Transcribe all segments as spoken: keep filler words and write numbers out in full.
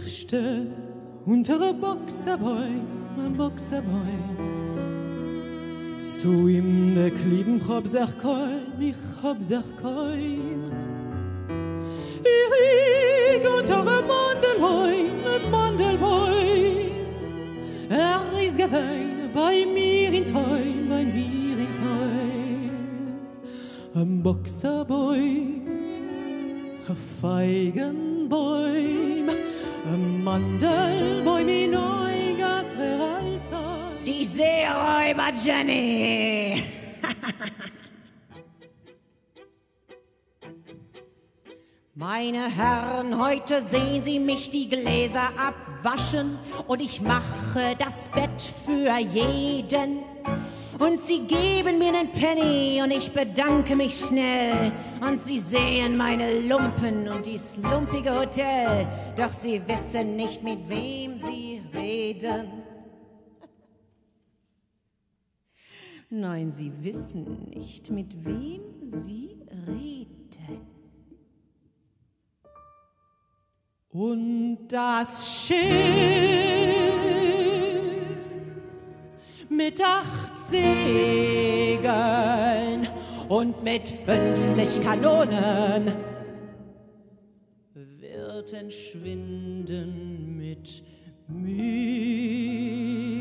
Kirchte unter Boxerbäum, Boxerbäum. Zu ihm ne Klieben hab sich kein, ich hab sich kein. Ich rieg unter Mandelbäum, Mandelbäum. Er ist gewein bei mir in Teun, bei mir in Teun. Am Boxerbäum, a Feigenbäum, a Mandelbäum in Eugatrer Alter. Die Seeräuber Jenny! Meine Herren, heute sehen Sie mich die Gläser abwaschen und ich mache das Bett für jeden. Und Sie geben mir nen Penny und ich bedanke mich schnell. Und Sie sehen meine Lumpen und dies lumpige Hotel. Doch Sie wissen nicht, mit wem Sie reden. Nein, Sie wissen nicht, mit wem Sie reden. Und das Schiff mit acht Segeln und mit fünfzig Kanonen wird entschwinden mit mir.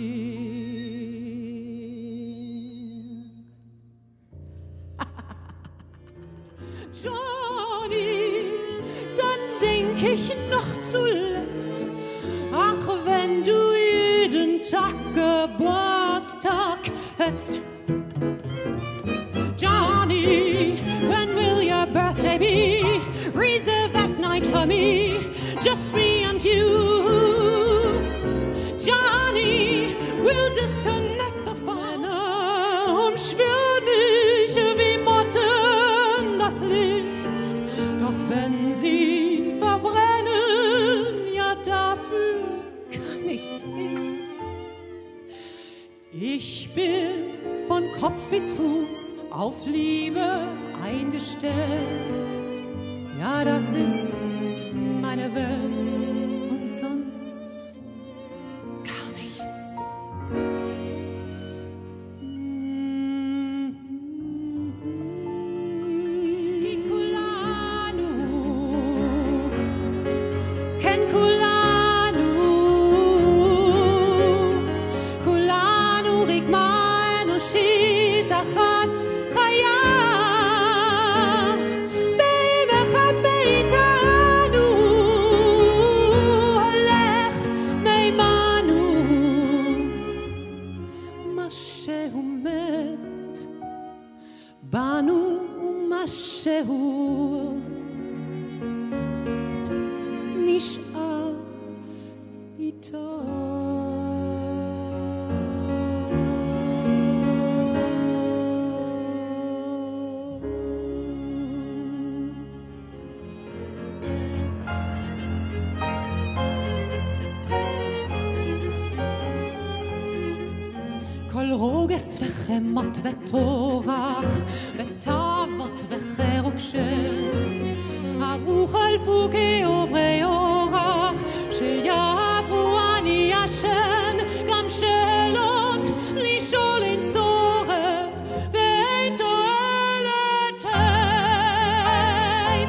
Johnny, dann denk ich noch zuletzt, ach, wenn du jeden Tag Geburtstag hättest. Johnny, when will your birthday be? Reserve that night for me, just me and you. Johnny, we'll disconnect the phone. Umschwör nicht wie Motten das Licht, doch wenn sie verbrennen, ja dafür kann ich nichts. Ich bin von Kopf bis Fuß auf Liebe eingestellt. Ja, das ist meine Welt und sonst gar nichts. Kikulanu, Ken Kulanu, Kulanu Rigmanu Shitachan Chaya, Benecha Beitanu, Holech Meimanu, Mashehu met, Banu Mashehu nish'ar ito. Kol roges vechemot vetorach, vetavot vecheruk shel, aruch al fuke ovre orach, sheyavru ani yashen, gam shelot lishol in zorech, ve'ein to'elet ein.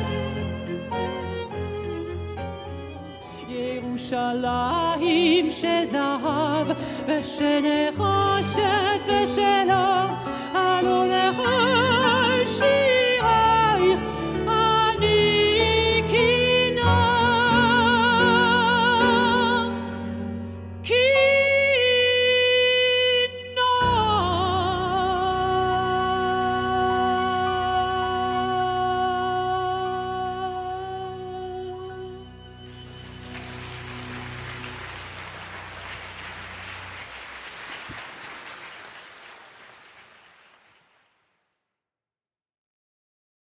Yerushalayim shel zahav, ושל נחושת ושל אור, הלו לך